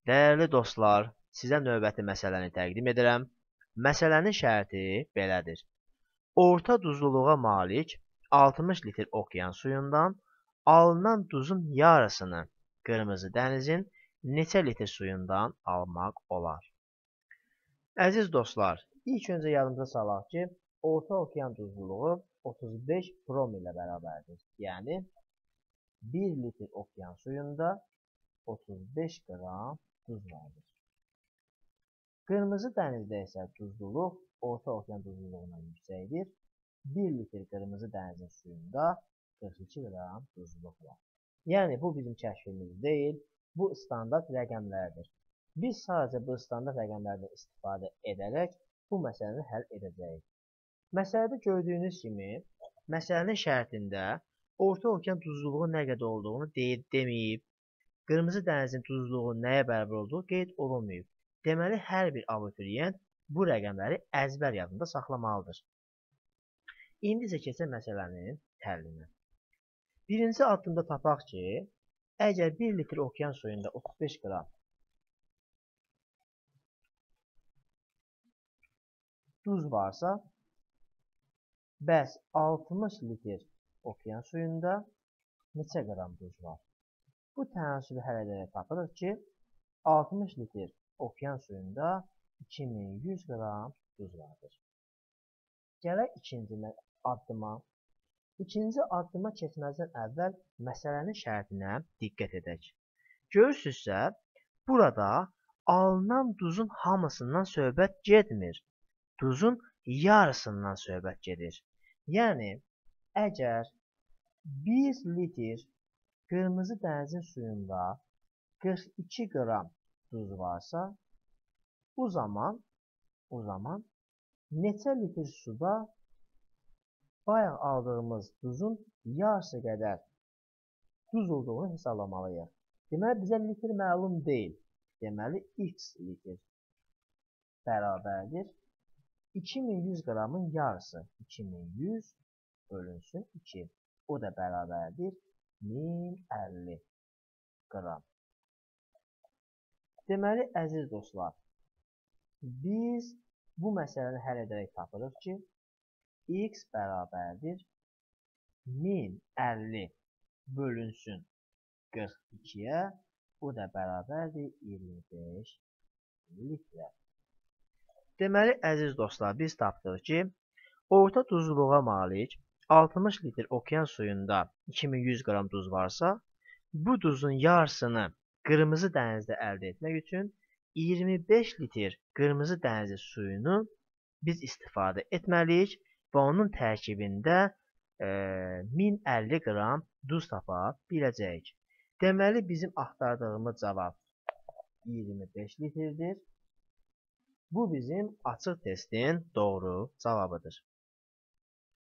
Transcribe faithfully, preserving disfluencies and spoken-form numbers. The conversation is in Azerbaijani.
Dəyərli dostlar, sizə növbəti məsələni təqdim edirəm. Məsələnin şərti belədir. Orta duzluluğa malik altmış litr okean suyundan alınan duzun yarısını Qırmızı dənizin neçə litr suyundan almaq olar? Əziz dostlar, ilk öncə yadımıza salaq ki, orta okean duzluluğu otuz beş promil ilə bərabərdir. Yəni, bir litr okean suyunda otuz beş qram duz vardır. Qırmızı dənizdə isə duzluluq orta okean duzluluğuna yüksəkdir. bir litr qırmızı dənizin suyunda qırx iki qram duzluluq var. Yəni, bu bizim kəşfimiz deyil, bu standart rəqəmlərdir. Biz sadəcə bu standart rəqəmlərdən istifadə edərək bu məsələni həll edəcəyik. Məsələdə gördüyünüz kimi, məsələnin şərtində orta okean duzluluğu nə qədər olduğunu deyib, deməyib, Qırmızı dənizin duzluluğu nəyə bərabər olduğu qeyd olunmayıb. Deməli, hər bir abituriyent bu rəqəmləri əzbər yadında saxlamalıdır. İndi isə keçək məsələnin həllinə. Birinci addımda tapaq ki, əgər bir litr okean suyunda otuz beş qram duz varsa, bəs altmış litr okean suyunda neçə qram duz var? Bu tənasibi həll edərək tapırıq ki, altmış litr okean suyunda iki min yüz qram duz vardır. Gələk ikinci addıma. İkinci addıma keçməzdən əvvəl məsələnin şərtinə diqqət edək. Görürsünüzsə, burada alınan duzun hamısından söhbət getmir. Duzun yarısından söhbət gedir. Yəni, əgər bir litr Qırmızı dənizin suyunda qırx iki qram duz varsa, bu zaman, o zaman neçə litr suda bayaq aldığımız duzun yarısı qədər duz olduğunu hesablamalıyıq. Deməli, bizə litr məlum deyil. Deməli, x litr bərabərdir. iki min yüz qramın yarısı iki min yüz bölünsün iki. O da bərabərdir min əlli qram. Deməli, əziz dostlar, biz bu məsələni həll edərək tapırıq ki, x bərabərdir min əlli bölünsün qırx ikiyə, bu da bərabərdir iyirmi beş litrə. Deməli, əziz dostlar, biz tapdıq ki, orta duzluluğa malik altmış litr okean suyunda iki min yüz qram duz varsa, bu duzun yarısını Qırmızı dənizdə əldə etmək üçün iyirmi beş litr Qırmızı dənizi suyunu biz istifadə etməliyik və onun tərkibində e, min əlli qram duz tapa biləcəyik. Deməli, bizim axtardığımız cavab iyirmi beş litrdir. Bu bizim açıq testin doğru cavabıdır.